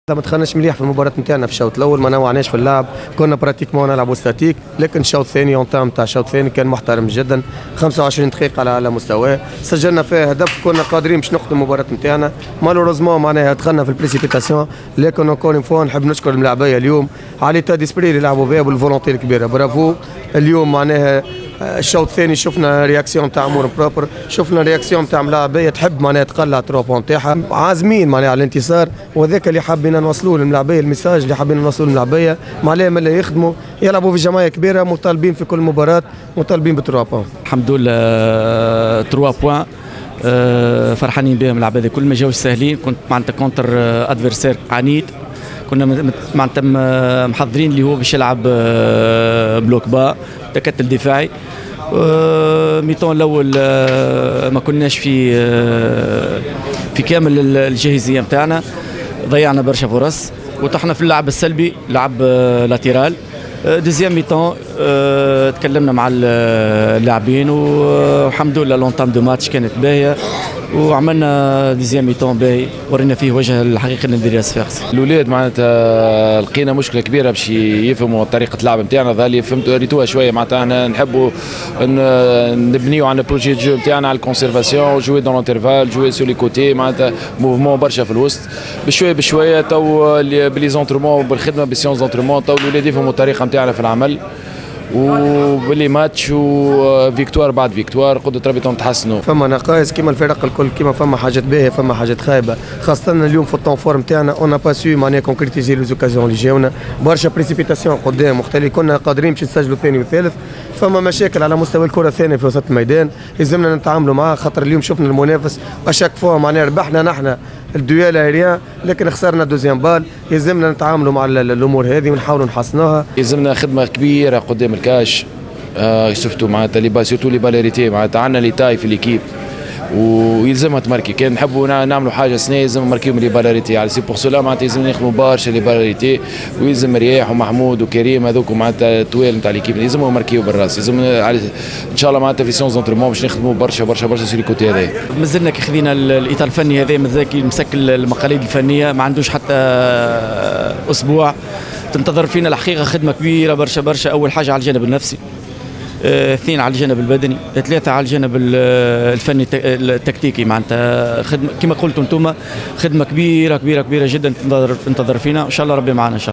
ما دخلناش مليح في المباراة نتاعنا في الشوط الأول، ما نوعناش في اللعب، كنا براتيكمون نلعبوا ستاتيك، لكن الشوط الثاني اونتام تاع الشوط الثاني كان محترم جدا، 25 دقيقة على مستواه، سجلنا فيه هدف، كنا قادرين باش نختم المباراة نتاعنا، مالوروزمون معناها دخلنا في البريسيبيتاسيون، لكن اونكور اون فوا نحب نشكر الملاعبية اليوم على تا ديسبري اللي لعبوا بها والفولونتي الكبيرة، برافو. اليوم معناها الشوط الثاني شفنا رياكسيون تاع امور بروبر، شفنا رياكسيون تاع ملاعبيه تحب معناها تقلع 3 بوان تاعها، عازمين معناها على الانتصار، وذاك اللي حابين نوصلوه للملاعبيه، الميساج اللي حابين نوصلوه للملاعبيه، معناها من اللي يخدموا يلعبوا في جمعيه كبيره، مطالبين في كل مباراه، مطالبين ب 3 بوان. الحمد لله 3 بوان فرحانين بهم العباد الكل، ما جاوش ساهلين، كنت معناتها كونتر ادفيرسير عنيد، كنا معناتها محضرين اللي هو باش يلعب بلوك با تكتل دفاعي. ميطون الاول ما كناش في كامل الجاهزيه نتاعنا، ضيعنا برشا فرص وطحنا في اللعب السلبي، لعب لاتيرال. دوزيام ميطون تكلمنا مع اللاعبين والحمد لله لونتام دو ماتش كانت باهيه، وعملنا دوزيام ميطون باهي ورينا فيه وجه الحقيقي لنادي صفاقس. الاولاد معناتها لقينا مشكله كبيره باش يفهموا طريقه اللعب نتاعنا، ظهر لي فهمتوا ريتوها شويه، معناتها احنا نحبوا نبنيو على البروجي جو نتاعنا على الكونسيرفاسيون، جوي دون لونترفال، جوي سو لي كوتي، معناتها موفمون برشا في الوسط، بشويه بشويه تو بلي زونترومون بالخدمه بالسيونس زونترومون تو الاولاد يفهموا الطريقه نتاعنا في العمل، وباللي ماتش وفيكتوار بعد فيكتوار قدرة ربي تحسنوا. فما نقائص كيما الفرق الكل، كيما فما حاجات باهيه فما حاجات خايبه، خاصه اليوم في الطون فورم تاعنا اون با سو معناها كونكريتيزي لي زوكازيون اللي جاونا، برشا بريسيبيتاسيون قدام وقت كنا قادرين باش نسجلوا ثاني وثالث، فما مشاكل على مستوى الكره الثانيه في وسط الميدان، لازمنا نتعاملوا معاه، خاطر اليوم شفنا المنافس اشاك فوا معناها ربحنا نحن الدويال ايريان لكن خسرنا دوزيام بال، يلزمنا نتعاملوا مع الامور هذه ونحاولوا نحسنوها. يلزمنا خدمه كبيره قدام الكاش، شفتوا معناتها لي سيرتو لي باليريتي، معناتها عندنا لي تاي في ليكيب ويلزمها تماركي، كان نحبوا نعملوا حاجه سنه يلزم نماركيو من لي باليريتي، على سي بور سولا معناتها يلزم نخدموا برشا لي باليريتي، ويلزم رياح ومحمود وكريم هذوك معناتها توال نتاع ليكيب يلزموا نماركيو بالراس، يلزم ان شاء الله معناتها في سيونس دونترمون باش نخدموا برشا برشا برشا سي الكوتي هذايا. مازلنا كي خذينا الاطار الفني هذا مازال مسكل المقاليد الفنيه، ما عندوش حتى اسبوع، تنتظر فينا الحقيقه خدمه كبيره برشا برشا، اول حاجه على الجانب النفسي، 2 على الجانب البدني، 3 على الجانب الفني التكتيكي، معناتها خدمه كما قلتوا انتم، خدمه كبيره كبيره كبيره جدا تنتظر فينا، ان شاء الله ربي معنا ان شاء الله.